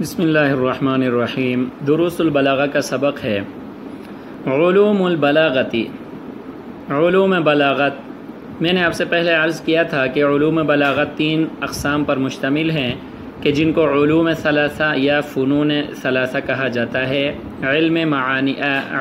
بسم اللہ الرحمن الرحیم۔ دروس البلاغہ کا سبق ہے علوم البلاغتی، علوم بلاغت۔ میں نے آپ سے پہلے عرض کیا تھا کہ علوم بلاغت 3 اقسام پر مشتمل ہیں کہ جن کو علوم ثلاثہ یا فنون ثلاثہ کہا جاتا ہے: علم معانی،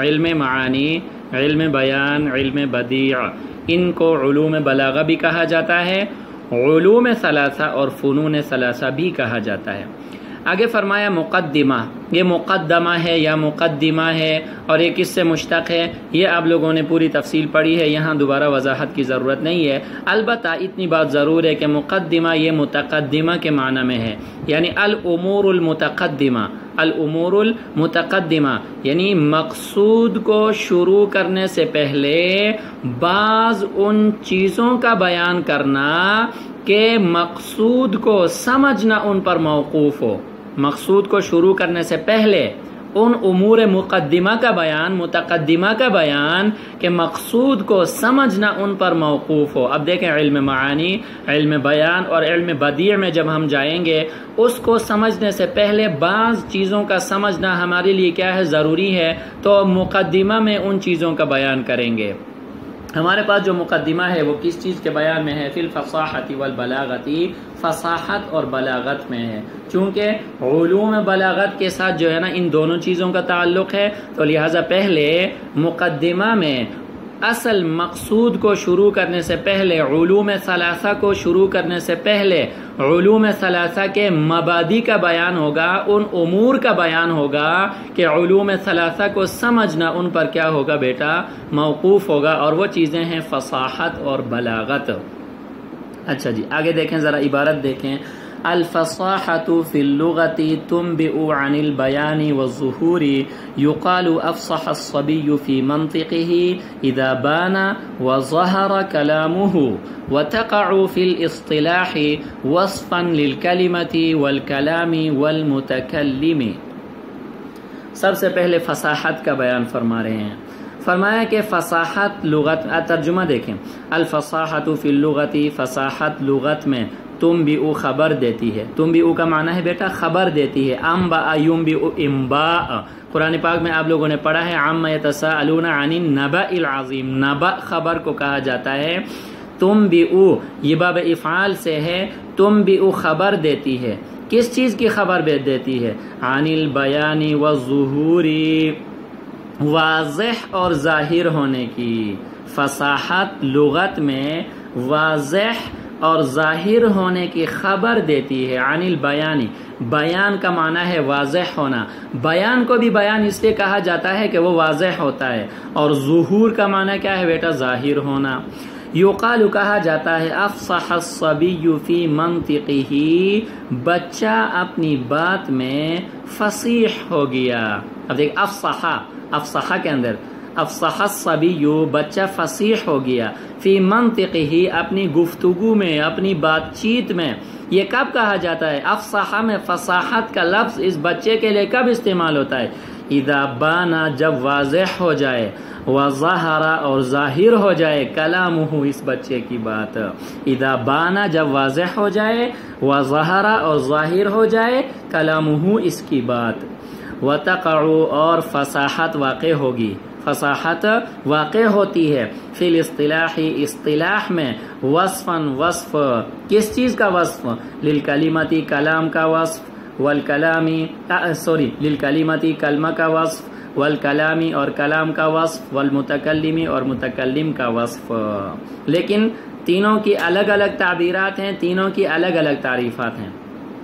علم بیان، علم بدیع۔ ان کو علوم بلاغہ بھی کہا جاتا ہے، علوم ثلاثہ اور فنون ثلاثہ بھی کہا جاتا ہے۔ آگے فرمایا مقدمہ، یہ مقدمہ ہے یا مقدمہ ہے اور یہ کس سے مشتق ہے، یہ آپ لوگوں نے پوری تفصیل پڑھی ہے، یہاں دوبارہ وضاحت کی ضرورت نہیں ہے۔ البتہ اتنی بات ضرور ہے کہ مقدمہ یہ متقدمہ کے معنی میں ہے، یعنی الامور المتقدمہ، الامور المتقدمہ یعنی مقصود کو شروع کرنے سے پہلے بعض ان چیزوں کا بیان کرنا کہ مقصود کو سمجھنا ان پر موقوف ہو۔ مقصود کو شروع کرنے سے پہلے ان امور مقدمہ کا بیان، متقدمہ کا بیان کہ مقصود کو سمجھنا ان پر موقوف ہو۔ اب دیکھیں علم معانی، علم بیان اور علم بدیع میں جب ہم جائیں گے، اس کو سمجھنے سے پہلے بعض چیزوں کا سمجھنا ہمارے لیے کیا ہے، ضروری ہے، تو مقدمہ میں ان چیزوں کا بیان کریں گے۔ ہمارے پاس جو مقدمہ ہے وہ کس چیز کے بیان میں ہے؟ فی الفصاحۃ والبلاغۃ، فصاحت اور بلاغت میں ہے۔ چونکہ علوم بلاغت کے ساتھ جو ہے نا ان دونوں چیزوں کا تعلق ہے، تو لہٰذا پہلے مقدمہ میں اصل مقصود کو شروع کرنے سے پہلے، علوم ثلاثہ کو شروع کرنے سے پہلے علوم ثلاثہ کے مبادی کا بیان ہوگا، ان امور کا بیان ہوگا کہ علوم ثلاثہ کو سمجھنا ان پر کیا ہوگا بیٹا، موقوف ہوگا، اور وہ چیزیں ہیں فصاحت اور بلاغت۔ اچھا جی، آگے دیکھیں، ذرا عبارت دیکھیں۔ الفصاحة في اللغة تنبئ عن البيان والظهور، يقال أفصح الصبي في منطقه إذا بان وظهر كلامه، وتقع في الاصطلاح وصفا للكلمة والكلام والمتكلم۔ سب سے پہلے فصاحت کا بیان فرما رہے ہیں۔ فرمایا کہ فصاحت لغت، ترجمہ دیکھیں، الفصاحة في اللغة، فصاحت لغت میں تنبئ خبر دیتی ہے۔ تنبئ کا معنی ہے بیٹا خبر دیتی ہے۔ انبأ ينبئ انباء، قرآن پاک میں آپ لوگوں نے پڑھا ہے عما يتساءلون عن النبأ العظیم، نبأ خبر کو کہا جاتا ہے۔ تنبئ یہ باب افعال سے ہے، تنبئ خبر دیتی ہے۔ کس چیز کی خبر دیتی ہے؟ عن البیان والظہور، واضح اور ظاہر ہونے کی۔ فصاحت لغت میں واضح اور ظاہر ہونے کی خبر دیتی ہے۔ عن البیان، بیان کا معنی ہے واضح ہونا، بیان کو بھی بیان اس لیے کہا جاتا ہے کہ وہ واضح ہوتا ہے، اور ظہور کا معنی کیا ہے بیٹا، ظاہر ہونا۔ یقال کہا جاتا ہے افصح الصبی فی منطقہ، بچہ اپنی بات میں فصیح ہو گیا۔ اب دیکھ افصح کے اندر افصح الصبی، بچہ فصیح ہو گیا، فی منطقہ، اپنی گفتگو میں، اپنی بات چیت میں۔ یہ کب کہا جاتا ہے؟ افصح میں فصاحت کا لفظ اس بچے کے لیے کب استعمال ہوتا ہے؟ اذا بانا، جب واضح ہو جائے، وظہر اور ظاہر ہو جائے، کلامہ اس بچے کی بات۔ اذا بانا جب واضح ہو جائے، وظہر اور ظاہر ہو جائے، کلامہ اس کی بات۔ وتقع اور فصاحت واقع ہوگی، فصاحت واقع ہوتی ہے، فی الاصطلاح اصطلاح میں، وصفاً وصف، کس چیز کا وصف؟ للکلمتی کلام کا وصف، والکلامی للکلمتی کلمہ کا وصف، والکلامی اور کلام کا وصف، والمتکلمی اور متکلم کا وصف۔ لیکن تینوں کی الگ الگ تعبیرات ہیں، تینوں کی الگ الگ تعریفات ہیں۔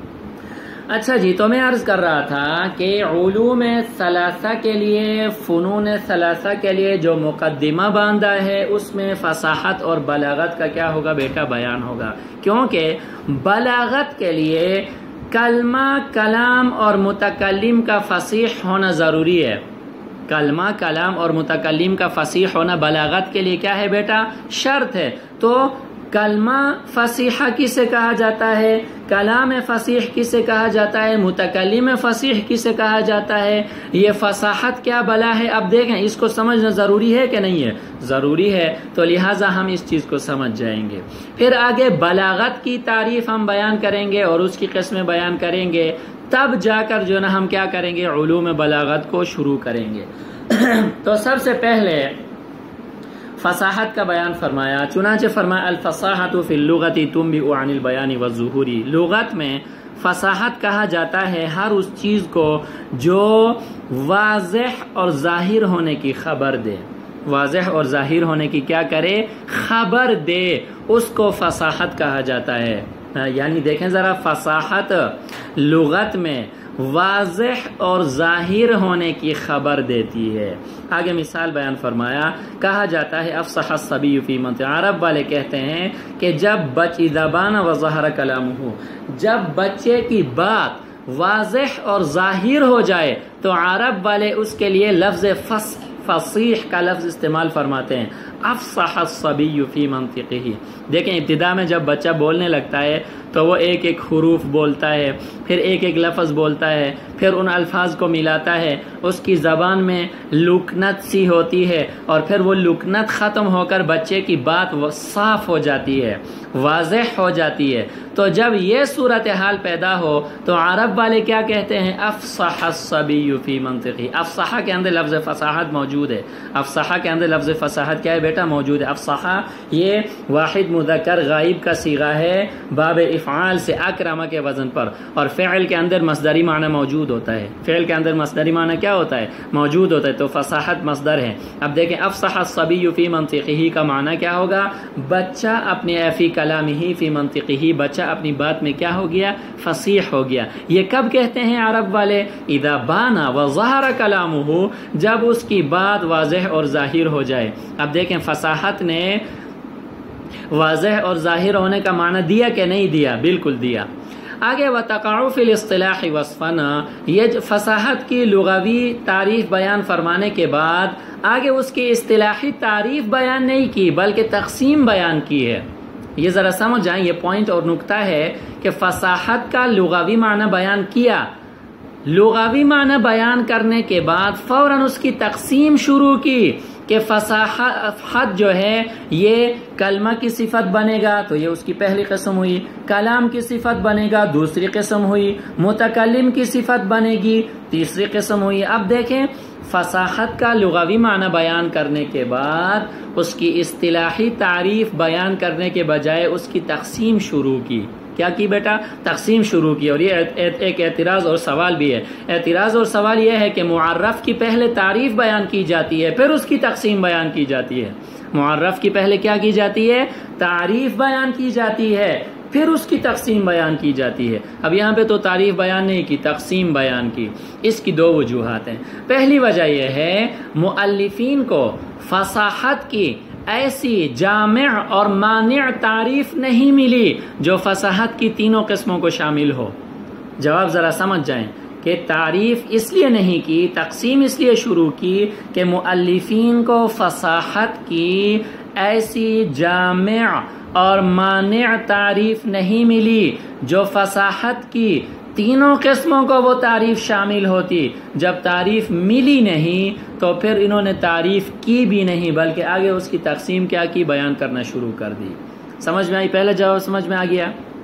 اچھا جی، تو میں عرض کر رہا تھا کہ علوم ثلاثہ کے لیے، فنون ثلاثہ کے لیے جو مقدمہ باندھا ہے، اس میں فصاحت اور بلاغت کا کیا ہوگا بیٹا، بیان ہوگا، کیونکہ بلاغت کے لیے کلمہ، کلام اور متکلم کا فصیح ہونا ضروری ہے۔ کلمہ، کلام اور متکلم کا فصیح ہونا بلاغت کے لیے کیا ہے بیٹا، شرط ہے۔ تو کلمہ فصیحہ کسے کہا جاتا ہے، کلام فصیح کسے کہا جاتا ہے، متکلم فصیح کسے کہا جاتا ہے، یہ فصاحت کیا بلا ہے۔ اب دیکھیں اس کو سمجھنا ضروری ہے کہ نہیں ہے، ضروری ہے، تو لہٰذا ہم اس چیز کو سمجھ جائیں گے۔ پھر آگے بلاغت کی تعریف ہم بیان کریں گے اور اس کی قسمیں بیان کریں گے۔ تب جا کر جو نا ہم کیا کریں گے، علوم بلاغت کو شروع کریں گے۔ تو سب سے پہلے فصاحت کا بیان فرمایا، چنانچہ فرمایا الفصاحت فی اللغت تنبئ عن البیان والظہور، لغت میں فصاحت کہا جاتا ہے ہر اس چیز کو جو واضح اور ظاہر ہونے کی خبر دے، واضح اور ظاہر ہونے کی کیا کرے، خبر دے، اس کو فصاحت کہا جاتا ہے۔ یعنی دیکھیں ذرا، فصاحت لغت میں واضح اور ظاہر ہونے کی خبر دیتی ہے۔ آگے مثال بیان فرمایا، کہا جاتا ہے افصح الصبی فی منطق، عرب والے کہتے ہیں کہ جب اذا بان وظہر کلامہ، جب بچے کی بات واضح اور ظاہر ہو جائے تو عرب والے اس کے لیے لفظ فصیح کا لفظ استعمال فرماتے ہیں، افصح الصبی فی منطقہ۔ دیکھیں ابتدا میں جب بچہ بولنے لگتا ہے تو وہ ایک ایک حروف بولتا ہے، پھر ایک ایک لفظ بولتا ہے، پھر ان الفاظ کو ملاتا ہے، اس کی زبان میں لکنت سی ہوتی ہے، اور پھر وہ لکنت ختم ہو کر بچے کی بات صاف ہو جاتی ہے، واضح ہو جاتی ہے۔ تو جب یہ صورتحال پیدا ہو تو عرب والے کیا کہتے ہیں، افصح الصبی فی منطقہ۔ افصح کے اندر لفظ فصاحت موجود ہے، افصح کے اندر لفظ فصاحت کیا ہے بیٹا، موجود ہے۔ افصح یہ واحد مذکر غائب کا صیغہ ہے باب افعال سے، اکرم کے وزن پر، اور فعل کے اندر مصدری معنی موجود ہوتا ہے، فعل کے اندر مصدری معنی کیا ہوتا ہے، موجود ہوتا ہے، تو فصاحت مصدر ہے۔ اب دیکھیں افصح الصبی فی منطقہ کا معنی کیا ہوگا، بچہ اپنے فی کلامہ فی منطقہ، بچہ اپنی بات میں کیا ہو گیا، فصیح ہو گیا۔ یہ کب کہتے ہیں عرب والے، اذا بانا وظہر کلامہ، جب اس کی بات واضح اور ظاہر ہو جائے۔ اب دیکھیں فصاحت نے واضح اور ظاہر ہونے کا معنی دیا کہ نہیں دیا، بالکل دیا۔ آگے وتقع فی الاصطلاح وصفنا، یہ فصاحت کی لغوی تعریف بیان فرمانے کے بعد آگے اس کی اصطلاحی تعریف بیان نہیں کی بلکہ تقسیم بیان کی ہے۔ یہ ذرا سمجھ جائیں، یہ پوائنٹ اور نقطہ ہے کہ فصاحت کا لغوی معنی بیان کیا، لغوی معنی بیان کرنے کے بعد فوراً اس کی تقسیم شروع کی کہ فصاحت جو ہے یہ کلمہ کی صفت بنے گا تو یہ اس کی پہلی قسم ہوئی، کلام کی صفت بنے گا دوسری قسم ہوئی، متکلم کی صفت بنے گی تیسری قسم ہوئی۔ اب دیکھیں فصاحت کا لغوی معنی بیان کرنے کے بعد اس کی اصطلاحی تعریف بیان کرنے کے بجائے اس کی تقسیم شروع کی۔ کیا کی بیٹا، تقسیم شروع کی۔ اور یہ ایک اعتراض اور سوال بھی ہے۔ اعتراض اور سوال یہ ہے کہ معرف کی پہلے تعریف بیان کی جاتی ہے پھر اس کی تقسیم بیان کی جاتی ہے۔ معرف کی پہلے کیا کی جاتی ہے، تعریف بیان کی جاتی ہے پھر اس کی تقسیم بیان کی جاتی ہے۔ اب یہاں پہ تو تعریف بیان نہیں کی، تقسیم بیان کی۔ اس کی دو وجوہات ہیں۔ پہلی وجہ یہ ہے مؤلفین کو فصاحت کی ایسی جامع اور مانع تعریف نہیں ملی جو فصاحت کی تینوں قسموں کو شامل ہو۔ جواب ذرا سمجھ جائیں کہ تعریف اس لیے نہیں کی، تقسیم اس لیے شروع کی کہ مؤلفین کو فصاحت کی ایسی جامع اور مانع تعریف نہیں ملی جو فصاحت کی تینوں قسموں کو وہ تعریف شامل ہوتی۔ جب تعریف ملی نہیں تو پھر انہوں نے تعریف کی بھی نہیں بلکہ آگے اس کی تقسیم کیا کی، بیان کرنا شروع کر دی۔ سمجھ میں آئی؟ پہلا جواب سمجھ میں آ گیا۔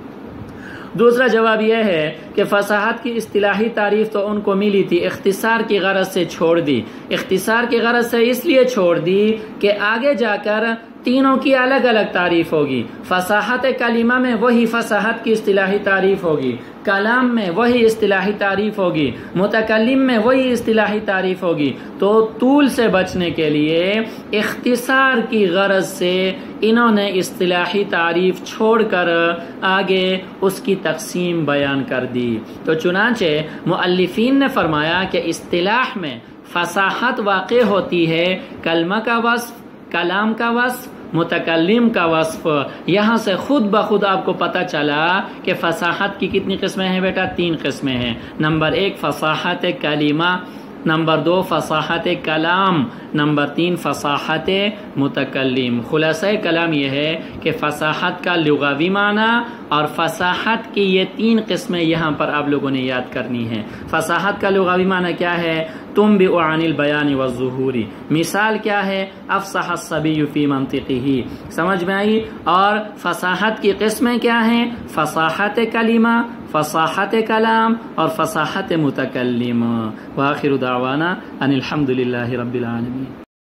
دوسرا جواب یہ ہے کہ فصاحت کی اصطلاحی تعریف تو ان کو ملی تھی، اختصار کی غرض سے چھوڑ دی۔ اختصار کی غرض سے اس لیے چھوڑ دی کہ آگے جا کر تینوں کی الگ الگ تعریف ہوگی۔ فصاحت کلمہ میں وہی فصاحت کی اصطلاحی تعریف ہوگی، کلام میں وہی اصطلاحی تعریف ہوگی، متکلم میں وہی اصطلاحی تعریف ہوگی۔ تو طول سے بچنے کے لیے اختصار کی غرض سے انہوں نے اصطلاحی تعریف چھوڑ کر آگے اس کی تقسیم بیان کر دی۔ تو چنانچہ مؤلفین نے فرمایا کہ اصطلاح میں فصاحت واقع ہوتی ہے کلمہ کا وصف، کلام کا وصف، متکلم کا وصف۔ یہاں سے خود بخود آپ کو پتہ چلا کہ فصاحت کی کتنی قسمیں ہیں بیٹا، تین قسمیں ہیں۔ نمبر ایک فصاحت کلمہ، نمبر دو فصاحت کلام، نمبر تین فصاحت متکلم۔ خلاصہ کلام یہ ہے کہ فصاحت کا لغوی معنی اور فصاحت کی یہ 3 قسمیں یہاں پر آپ لوگوں نے یاد کرنی ہیں۔ فصاحت کا لغوی معنی کیا ہے؟ تنبئ عن البیان والظہور، مثال کیا ہے؟ افصح الصبی فی منطقہ، سمجھ میں آئی؟ اور فصاحت کی قسمیں کیا ہیں؟ فصاحت کلمہ، فصاحت کلام اور فصاحت متکلم۔ وآخر دعوانا ان الحمد للہ رب العالمین۔